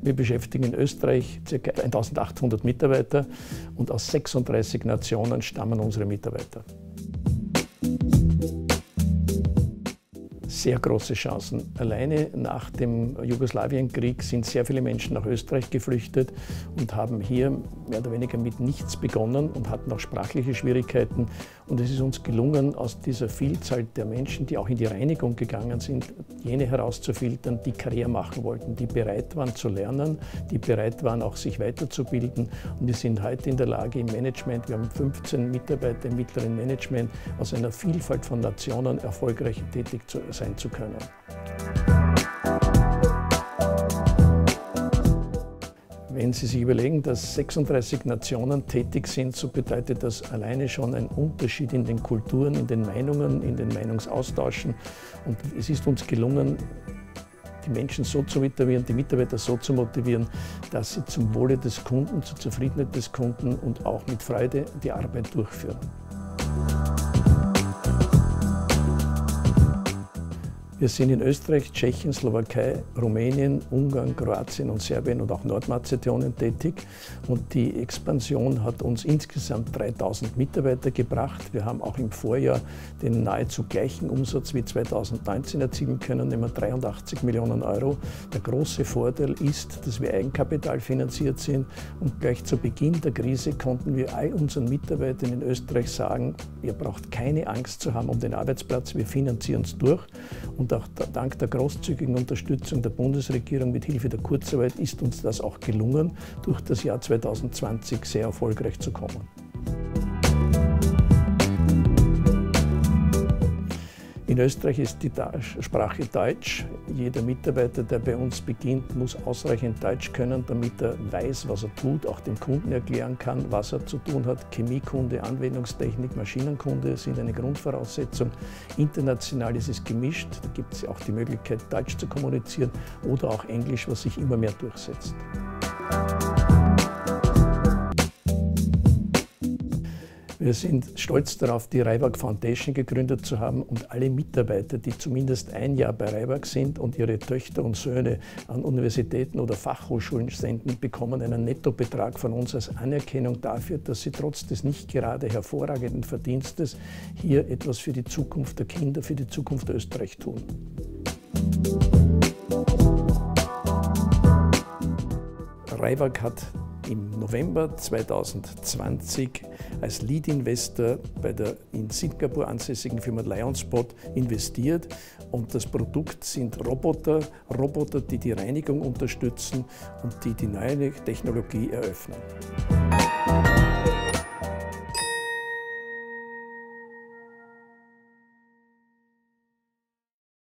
Wir beschäftigen in Österreich ca. 1800 Mitarbeiter und aus 36 Nationen stammen unsere Mitarbeiter. Sehr große Chancen. Alleine nach dem Jugoslawienkrieg sind sehr viele Menschen nach Österreich geflüchtet und haben hier mehr oder weniger mit nichts begonnen und hatten auch sprachliche Schwierigkeiten. Und es ist uns gelungen, aus dieser Vielzahl der Menschen, die auch in die Reinigung gegangen sind, jene herauszufiltern, die Karriere machen wollten, die bereit waren zu lernen, die bereit waren auch sich weiterzubilden. Und wir sind heute in der Lage im Management, wir haben 15 Mitarbeiter im mittleren Management, aus einer Vielfalt von Nationen erfolgreich tätig sein zu können. Wenn Sie sich überlegen, dass 36 Nationen tätig sind, so bedeutet das alleine schon einen Unterschied in den Kulturen, in den Meinungen, in den Meinungsaustauschen. Und es ist uns gelungen, die Menschen so zu motivieren, die Mitarbeiter so zu motivieren, dass sie zum Wohle des Kunden, zur Zufriedenheit des Kunden und auch mit Freude die Arbeit durchführen. Wir sind in Österreich, Tschechien, Slowakei, Rumänien, Ungarn, Kroatien und Serbien und auch Nordmazedonien tätig. Und die Expansion hat uns insgesamt 3000 Mitarbeiter gebracht. Wir haben auch im Vorjahr den nahezu gleichen Umsatz wie 2019 erzielen können, nämlich 83 Millionen Euro. Der große Vorteil ist, dass wir eigenkapitalfinanziert sind und gleich zu Beginn der Krise konnten wir all unseren Mitarbeitern in Österreich sagen, ihr braucht keine Angst zu haben um den Arbeitsplatz, wir finanzieren es durch. Und auch dank der großzügigen Unterstützung der Bundesregierung mit Hilfe der Kurzarbeit ist uns das auch gelungen, durch das Jahr 2020 sehr erfolgreich zu kommen. In Österreich ist die Sprache Deutsch. Jeder Mitarbeiter, der bei uns beginnt, muss ausreichend Deutsch können, damit er weiß, was er tut, auch dem Kunden erklären kann, was er zu tun hat. Chemiekunde, Anwendungstechnik, Maschinenkunde sind eine Grundvoraussetzung. International ist es gemischt, da gibt es auch die Möglichkeit, Deutsch zu kommunizieren oder auch Englisch, was sich immer mehr durchsetzt. Wir sind stolz darauf, die Reiwag Foundation gegründet zu haben und alle Mitarbeiter, die zumindest ein Jahr bei Reiwag sind und ihre Töchter und Söhne an Universitäten oder Fachhochschulen senden, bekommen einen Nettobetrag von uns als Anerkennung dafür, dass sie trotz des nicht gerade hervorragenden Verdienstes hier etwas für die Zukunft der Kinder, für die Zukunft Österreich tun. Reiwag hat im November 2020 als Lead-Investor bei der in Singapur ansässigen Firma �10𝗏𝗏𝗏 investiert und das Produkt sind Roboter, die die Reinigung unterstützen und die neue Technologie eröffnen.